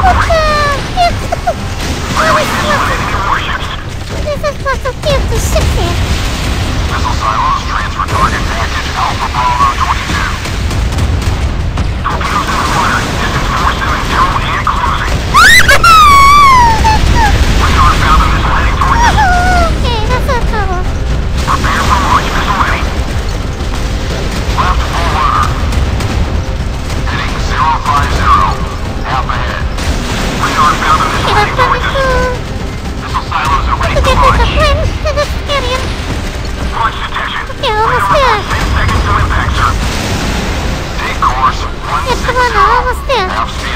This is supposed to give the ship here. Missile silos, transfer target package Alpha Bravo 22. Torpedoes in the fire, distance 470 and closing. Radar found them missile heading towards us. Okay, that's no trouble. Prepare for launch, missile ready. Left full rudder. Heading 050. Half ahead. Radar found them missile heading towards us. Missile silos are ready for launch. Launch detection. Okay, almost there. 10 seconds to impact, sir. Take course 160. Almost there. Half speed.